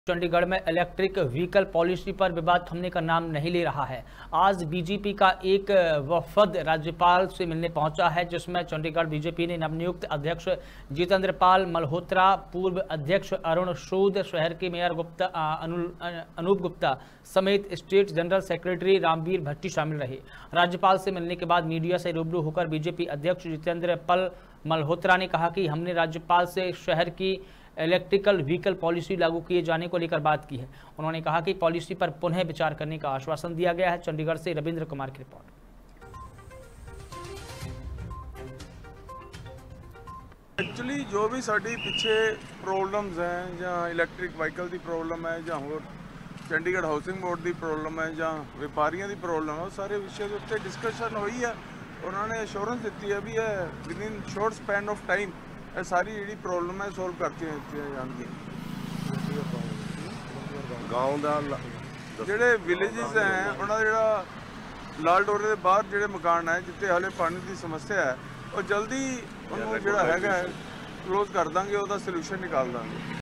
चंडीगढ़ में electric vehicle policy पर विवाद थमने का नाम नहीं ले रहा है। आज बीजेपी का एक वफद राज्यपाल से मिलने पहुंचा है, जिसमें चंडीगढ़ बीजेपी ने नवनियुक्त अध्यक्ष जितेंद्र पाल मल्होत्रा, पूर्व अध्यक्ष अरुण सूद, शहर के मेयर अनूप गुप्ता समेत state general secretary Ramvir Bhatti शामिल रहे। राज्यपाल से मिलने के बाद मीडिया से रूबरू होकर बीजेपी अध्यक्ष जितेंद्र पाल मल्होत्रा ने कहा कि हमने राज्यपाल से शहर की इलेक्ट्रिकल व्हीकल पॉलिसी लागू किए जाने को लेकर बात की है। उन्होंने कहा कि पॉलिसी पर पुनः विचार करने का आश्वासन दिया गया है। चंडीगढ़ से रविंद्र कुमार की रिपोर्ट। एक्चुअली जो भी साड़ी पीछे प्रॉब्लम्स हैं, जहाँ इलैक्ट्रिक व्हीकल की प्रॉब्लम है, जहाँ होर चंडीगढ़ हाउसिंग बोर्ड की प्रॉब्लम है, जहाँ व्यापारियों की प्रॉब्लम है, वो सारे विषय के उत्ते डिस्कशन हुई है। उन्होंने एश्योरेंस दी है भी है within short span of time ये सारी जी प्रॉब्लम है सोल्व करती जाएगी। गाँव जोड़े विलेजिज हैं उन्होंने जो लाल डोरे के बाहर जोड़े मकान है जिते हाले पानी की समस्या है, और जल्दी उन्होंने जोड़ा है क्लोज कर देंगे, उसका सल्यूशन निकाल देंगे।